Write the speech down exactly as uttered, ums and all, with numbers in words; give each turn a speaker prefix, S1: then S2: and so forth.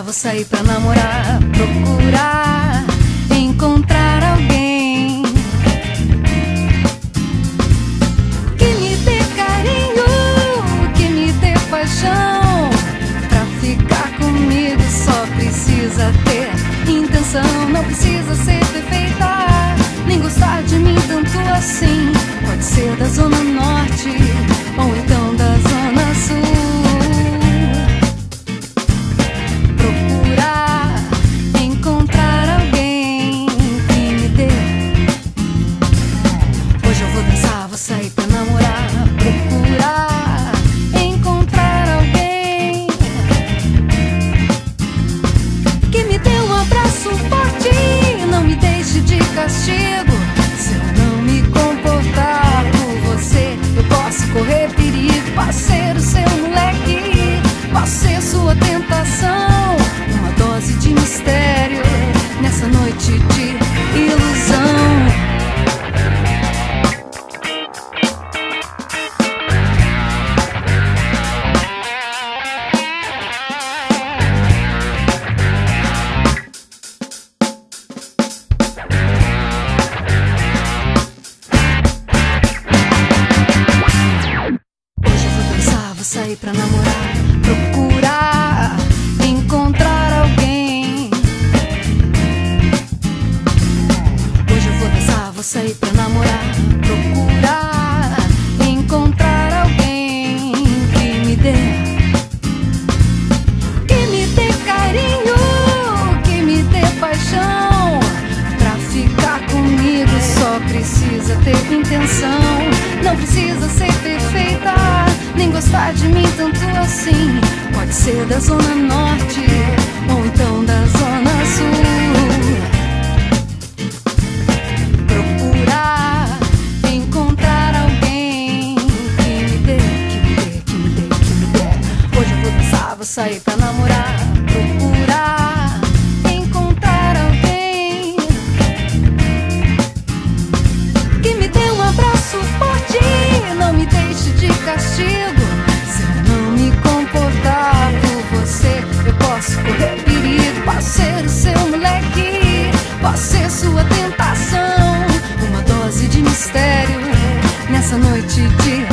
S1: vou sair pra namorar, procurar, encontrar alguém que me dê carinho, que me dê paixão. Pra ficar comigo só precisa ter intenção. Não precisa ser perfeita, nem gostar de mim tanto assim. Pode ser da Zona Norte ou então da Zona Sul. Sair pra namorar, procurar, encontrar alguém que me dê um abraço forte, não me deixe de castigo. Se eu não me comportar por você, eu posso correr perigo. Posso ser o seu moleque, posso ser sua tentação. Uma dose de mistério nessa noite de ilusão. Vou sair pra namorar, procurar, encontrar alguém. Hoje eu vou dançar, vou sair pra namorar, procurar, encontrar alguém que me dê, que me dê carinho, que me dê paixão. Pra ficar comigo só precisa ter intenção. Não precisa ser perfeita, nem gostar de mim tanto assim. Pode ser da Zona Norte ou então da Zona Sul. Procurar, encontrar alguém que me dê, que me dê, que me dê, que me dê. Hoje eu vou dançar, vou sair pra namorar, procurar, encontrar alguém que me dê um abraço forte, não me deixe de castigo. Se eu não me comportar por você, eu posso correr perigo. Posso ser o seu moleque, posso ser sua tentação. Uma dose de mistério nessa noite de